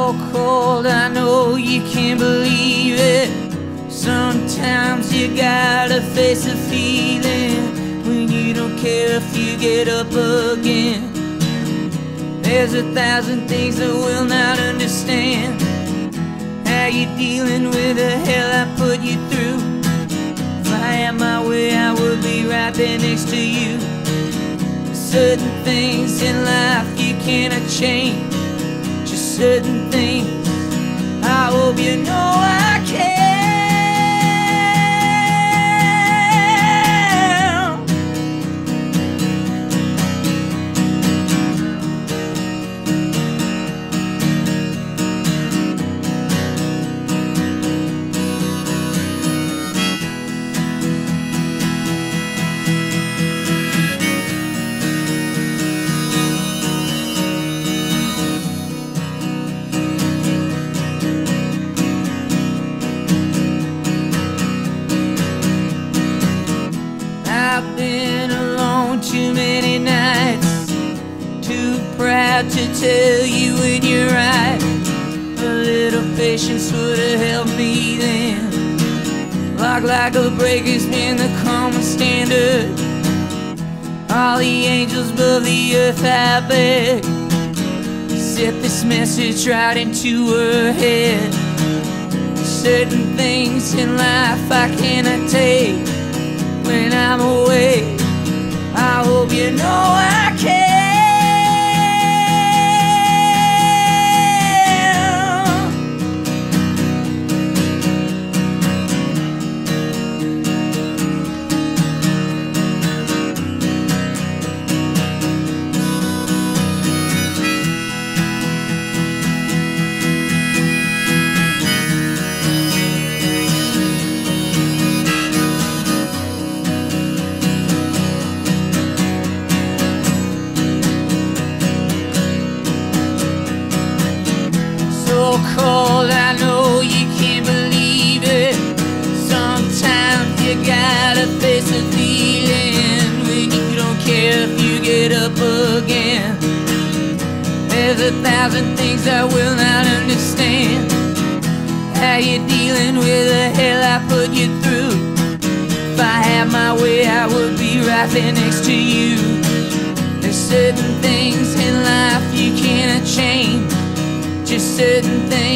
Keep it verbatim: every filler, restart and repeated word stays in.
so cold, I know you can't believe it. Sometimes you gotta face a feeling when you don't care if you get up again. There's a thousand things I will not understand. How you dealing with the hell I put you through? If I had my way, I would be right there next to you. Certain things in life you cannot change, just certain things I hope you know I can. I've been alone too many nights, too proud to tell you when you're right. A little patience would have helped me then. Like like a breaker's been the common standard. All the angels above the earth I beg, set this message right into her head. Certain things in life I cannot take when I'm away. I hope you know I can. So cold, I know you can't believe it. Sometimes you gotta face the feeling when you don't care if you get up again. There's a thousand things I will not understand. How you dealing with the hell I put you through? If I had my way, I would be right there next to you. There's certain things in life you cannot change, just certain things